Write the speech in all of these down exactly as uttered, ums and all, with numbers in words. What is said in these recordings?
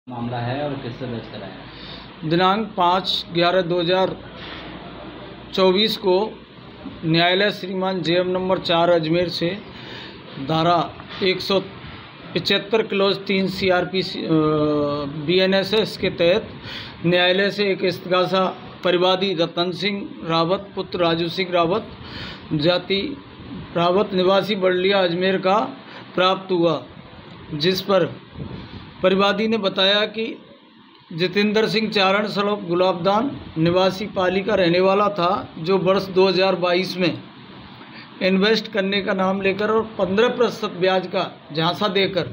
मामला है और किससे दर्ज कराया है? दिनांक पाँच ग्यारह दो हज़ार चौबीस को न्यायालय श्रीमान जेएम नंबर चार अजमेर से धारा एक सौ पचहत्तर क्लोज तीन C R P B N S S के तहत न्यायालय से एक इस्तगासा परिवादी रतन सिंह रावत पुत्र राजू सिंह रावत जाति रावत निवासी बड़लिया अजमेर का प्राप्त हुआ, जिस पर परिवादी ने बताया कि जितेंद्र सिंह चारण सड़क गुलाबदान निवासी पाली का रहने वाला था, जो वर्ष दो हज़ार बाईस में इन्वेस्ट करने का नाम लेकर और पंद्रह प्रतिशत ब्याज का झांसा देकर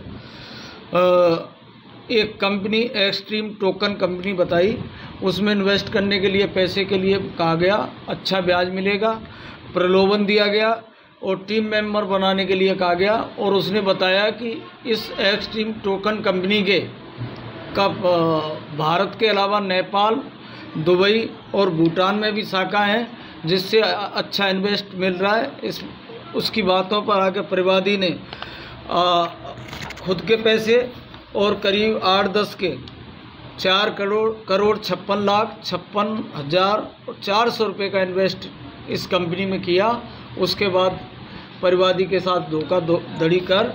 एक कंपनी एक्सट्रीम टोकन कंपनी बताई, उसमें इन्वेस्ट करने के लिए पैसे के लिए कहा गया, अच्छा ब्याज मिलेगा, प्रलोभन दिया गया और टीम मेंबर बनाने के लिए कहा गया। और उसने बताया कि इस एक्सट्रीम टोकन कंपनी के का भारत के अलावा नेपाल, दुबई और भूटान में भी शाखा हैं, जिससे अच्छा इन्वेस्ट मिल रहा है। इस उसकी बातों पर आकर परिवादी ने आ, खुद के पैसे और करीब आठ दस के चार करोड़ करोड़ छप्पन लाख छप्पन हज़ार चार सौ रुपये का इन्वेस्ट इस कंपनी में किया। उसके बाद परिवादी के साथ धोखाधड़ी कर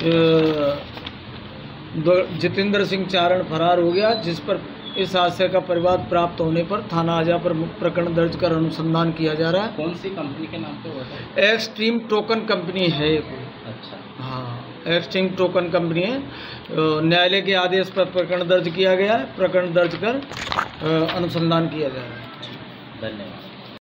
जितेंद्र सिंह चारण फरार हो गया, जिस पर इस हादसे का परिवाद प्राप्त होने पर थाना आजा पर प्रकरण दर्ज कर अनुसंधान किया जा रहा है। कौन सी कंपनी के नाम पे हुआ था? एक्सट्रीम टोकन कंपनी है ये कोई। अच्छा, हाँ, एक्सट्रीम टोकन कंपनी है। न्यायालय के आदेश पर प्रकरण दर्ज किया गया है, प्रकरण दर्ज कर अनुसंधान किया जा रहा है। धन्यवाद।